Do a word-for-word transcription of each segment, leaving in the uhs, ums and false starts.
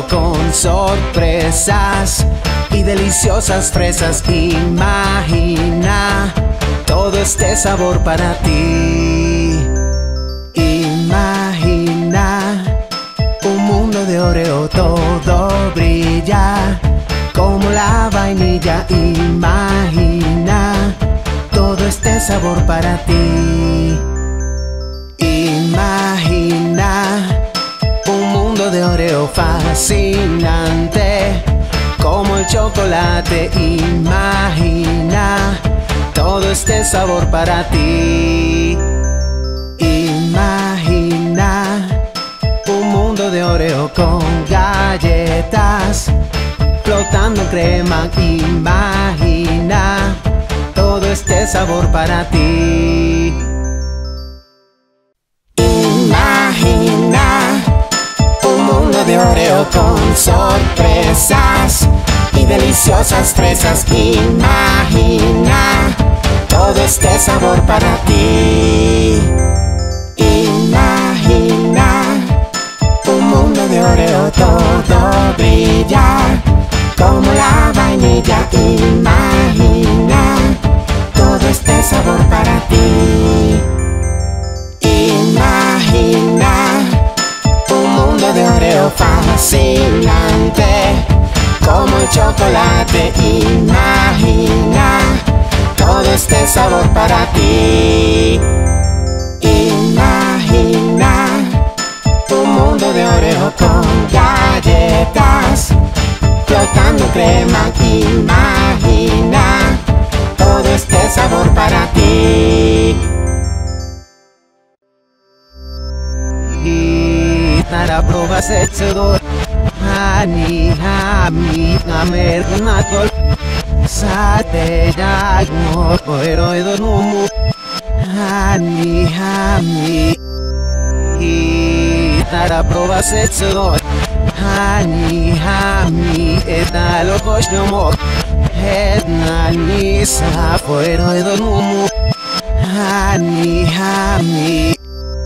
Oreo con sorpresas y deliciosas fresas. Imagina todo este sabor para ti. Imagina un mundo de Oreo, todo brilla como la vainilla. Imagina todo este sabor para ti. Imagina un mundo de Oreo fascinante como el chocolate. Imagina todo este sabor para ti. Imagina un mundo de Oreo con galletas flotando en crema. Imagina todo este sabor para ti. Imagina un mundo de Oreo con sorpresas y deliciosas fresas. Imagina todo este sabor para ti. Imagina un mundo de Oreo, todo brilla como la vainilla. Imagina todo este sabor para ti. Imagina un mundo de Oreo fascinante como el chocolate. Imagina todo este sabor para ti. Imagina un mundo de Oreo con galletas flotando en crema. Imagina todo este sabor para ti. Para provas echador Hani hami amer natol Sate yagmo Pero edo numu Hani hami Para provas echador Hani hami Eta lo koshnomo Edna nisa Pero edo numu Hani hami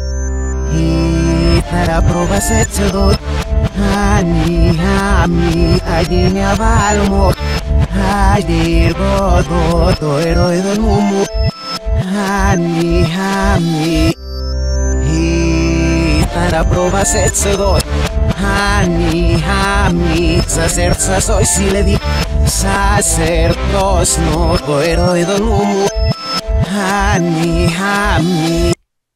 Para provas echador Hani hami Ayini abalmo Ayir godo Toero edo numu Hani hami Para provas echador Hani hami Sacerza soy si le di Sacerdos no Toero edo numu Hani hami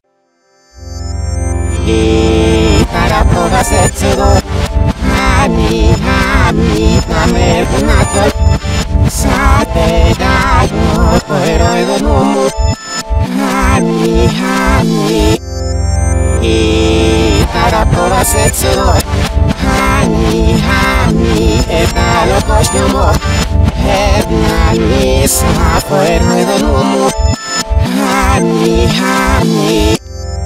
Para provas echador Hani hami Amer natol Sate yagmo Pero edo numu Hani hami Para provas echador Hani hami Eta lo koshnomo Edna nisa Pero edo numu Hani hami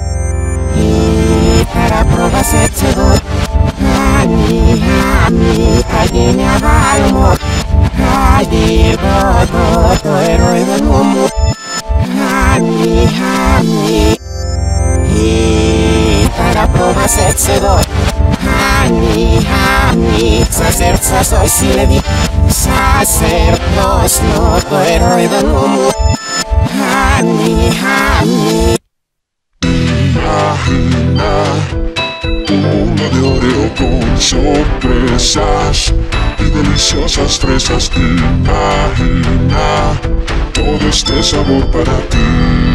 Para provas echador Hani hami Ayini abalmo Ayir godo Toero edo numu Hani hami Para provas echador Hani hami Sacerza soy si le di Sacerdos no Toero edo numu Hani hami. Imagina un mundo de Oreo con sorpresas y deliciosas fresas. Imagina todo este sabor para ti.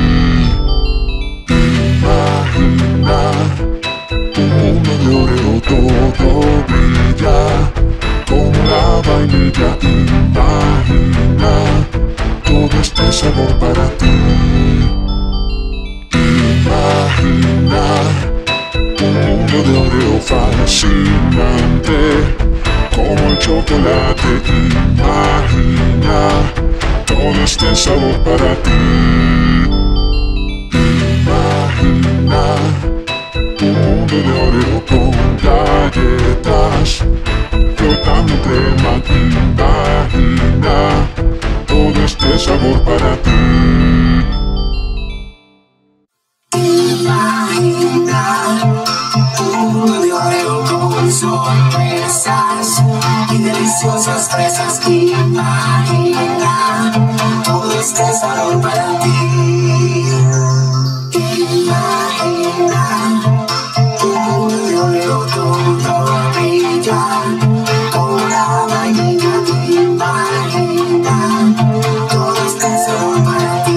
Imagina un mundo de Oreo, todo brilla como la vainilla. Imagina todo este sabor para ti. Imagina un mundo de Oreo fascinante como el chocolate. Imagina todo este sabor para ti. Imagina un mundo de Oreo con galletas flotando en crema. Imagina todo este sabor para ti. Imagina un mundo de Oreo con sorpresa deliciosas fresas. Imagina todo este sabor para ti. Imagina un mundo de oreo todo brilla como la vainilla. Imagina todo este sabor para ti.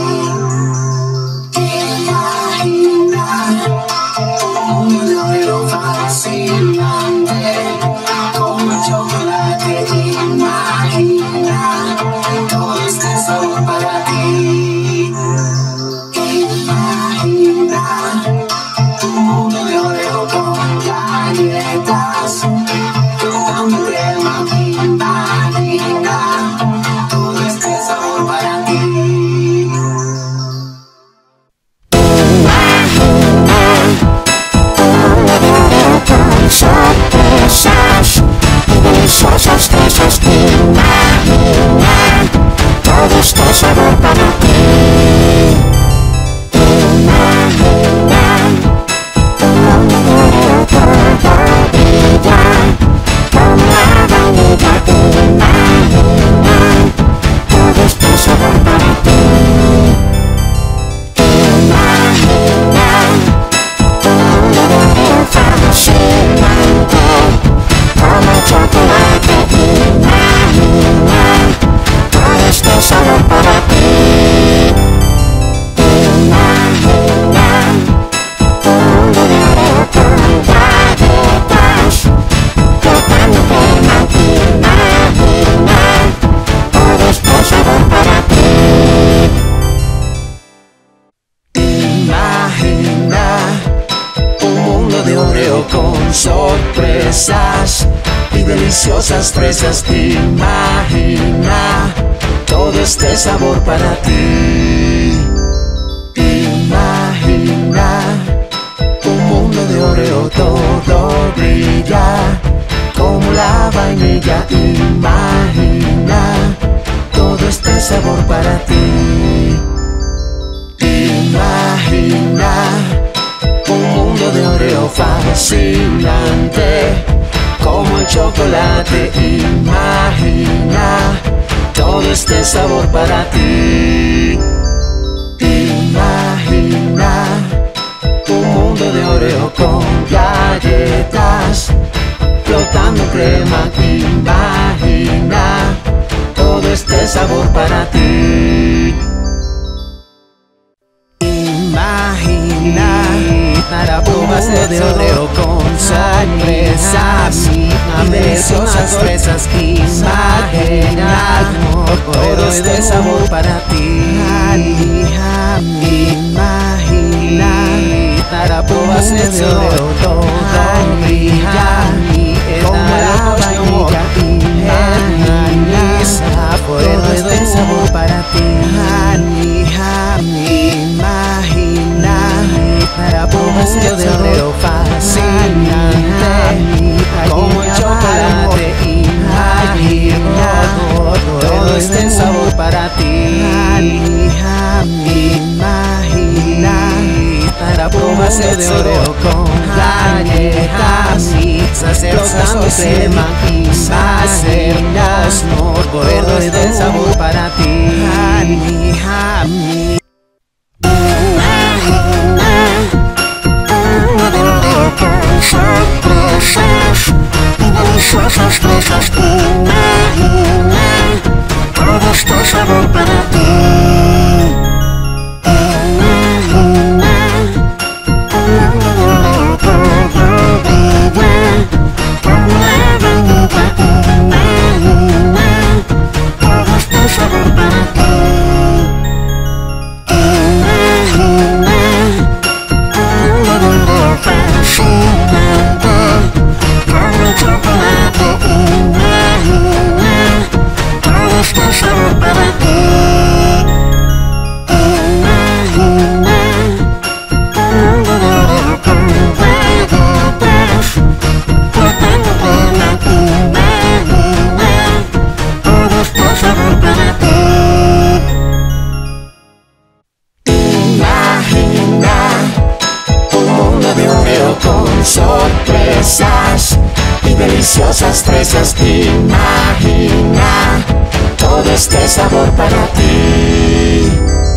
Imagina un mundo de oreo fascinante como el chocolate. Imagina todo este sabor para ti. Imagina un mundo de oreo con galletas flotando en crema. Imagina todo este sabor para ti. Sorpresas y deliciosas fresas. Imagina todo este sabor para ti. Imagina un mundo de oreo todo brilla como la vainilla. Imagina todo este sabor para ti. Imagina un mundo de oreo fascinante como el chocolate. Imagina todo este sabor para ti. Imagina un mundo de oreo con galletas flotando en crema. Imagina todo este sabor para ti. Imagina un mundo de oreo con sorpresas y deliciosas fresas. Imagina todo este sabor para ti. Imagina un mundo de oreo todo brilla como la vainilla. Imagina todo este sabor para ti. Imagina un mundo de oreo fascinante como el chocolate. Imagina todo este sabor para ti. Imagina un mundo de oreo con galletas flotando en crema. Imagina todo este sabor para ti. Imagina para pruebas de oreo con sorpresas y deliciosas fresas. Imagina todo este sabor para ti. Imagina para pruebas de oreo todo brilla como la vainilla. Imagina todo este sabor para ti. Imagina para pruebas de oreo fascinante como el chocolate. Imagina todo este sabor para ti. Imagina para pruebas de oreo con galletas flotando en crema. Imagina todo este sabor para ti. Sorpresas y deliciosas fresas. Imagina todo este sabor para ti. Imagina un mundo de oreo todo brilla como la vainilla. Imagina todo este sabor para ti. Imagina un mundo de oreo fascinante como el chocolate. Imagina todo este sabor para ti. Imagina un mundo de oreo con galletas flotando en crema. Imagina todo este sabor para ti. Imagina un mundo de oreo con sorpresas y deliciosas fresas. Imagina todo este sabor para ti.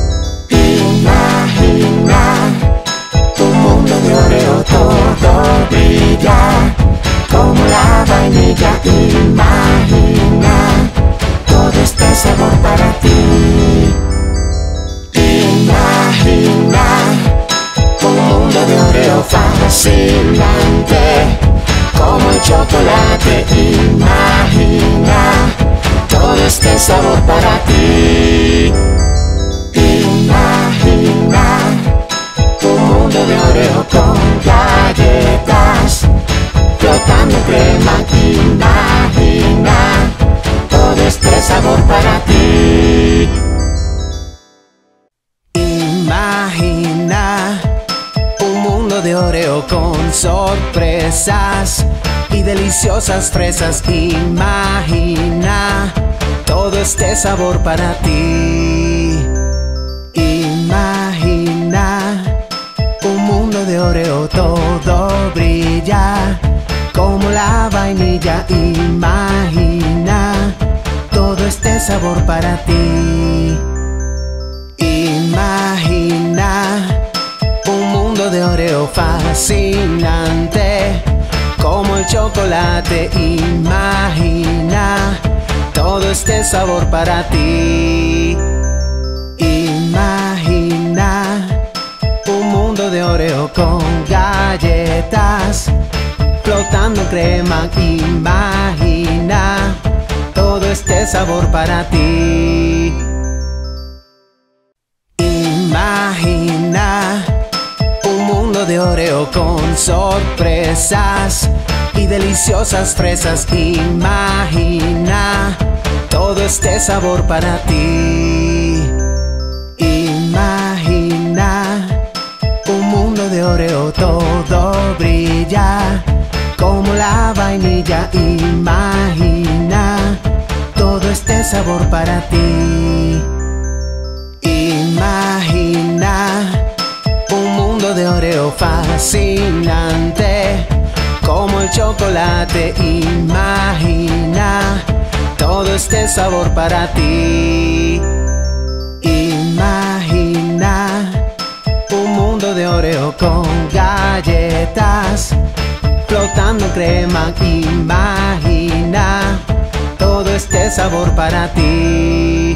Imagina tu mundo de Oreo, todo brilla como la vainilla. Imagina todo este sabor para ti. Imagina un mundo de Oreo fascinante como el chocolate. Imagina todo este sabor para ti. Imagina un mundo de Oreo con galletas flotando en crema. Imagina todo este sabor para ti. Imagina un mundo de Oreo con sorpresas y deliciosas fresas. Imagina todo este sabor para ti. Imagina un mundo de Oreo, todo brilla como la vainilla. Imagina todo este sabor para ti. Imagina un mundo de Oreo fascinante como el chocolate. Imagina todo este sabor para ti. Imagina un mundo de Oreo con galletas flotando en crema. Imagina todo este sabor para ti. Imagina un mundo de Oreo con sorpresas y deliciosas fresas. Imagina todo este sabor para ti. Imagina un mundo de Oreo, todo brilla como la vainilla. Imagina todo este sabor para ti. Imagina un mundo de Oreo fascinante como el chocolate. Imagina todo este sabor para ti. Imagina un mundo de Oreo con galletas flotando en crema. Imagina todo este sabor para ti.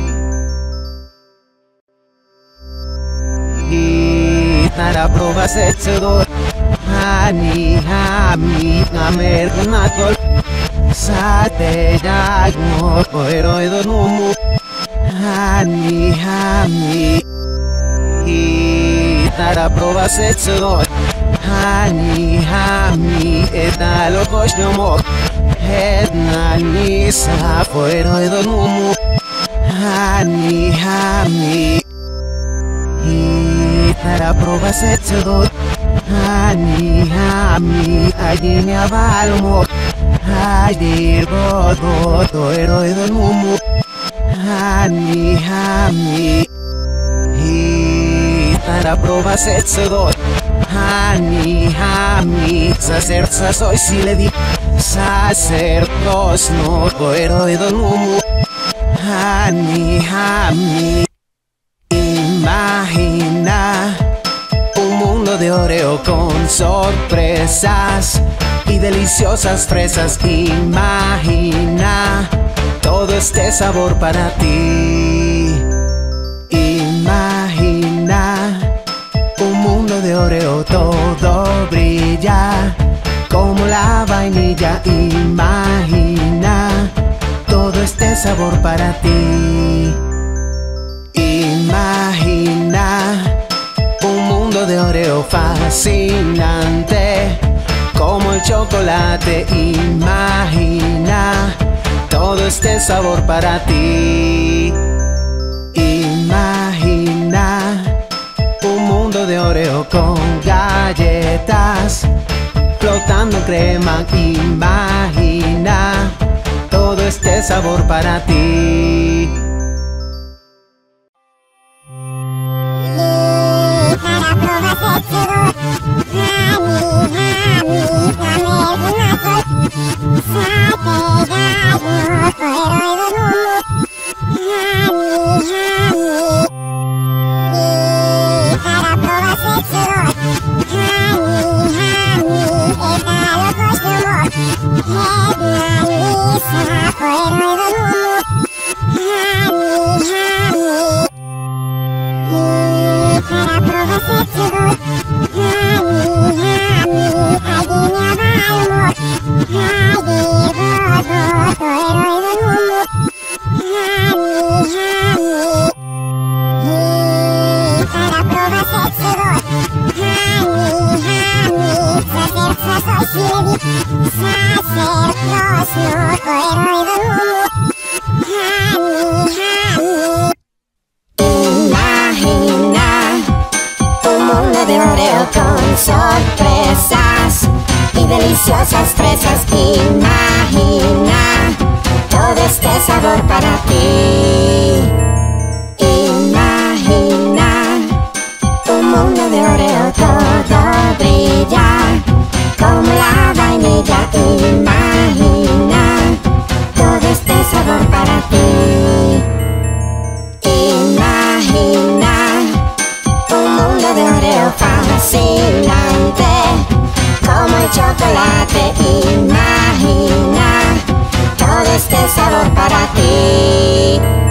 Y para probar setsedor Hani hami ngamer nakol Sate jagmo koero edo numu Hani hami Y para probar setsedor Hani hami eta lokos nomok Edna nisa koero edo numu Hani hami Para probar setsedor Hani hami Ajini avalmo Ajir godo Toero edo numu Hani hami Para probar setsedor Hani hami Sacerza soy si le di Sacerdos no Toero edo numu Hani hami Imagina un mundo de Oreo con sorpresas y deliciosas fresas. Imagina todo este sabor para ti. Imagina un mundo de Oreo, todo brilla como la vainilla. Imagina todo este sabor para ti. Imagina un mundo de Oreo fascinante como el chocolate. Imagina todo este sabor para ti. Imagina un mundo de Oreo con galletas flotando en crema. Imagina todo este sabor para ti. Para probar setsedor Hani hami ngamer nakol deliciosas fresas. Imagina todo este sabor para ti. Imagina un mundo de Oreo, todo brilla como la vainilla. Imagina todo este sabor para ti. Imagina un mundo de Oreo fascinante como el chocolate. Imagina todo este sabor para ti.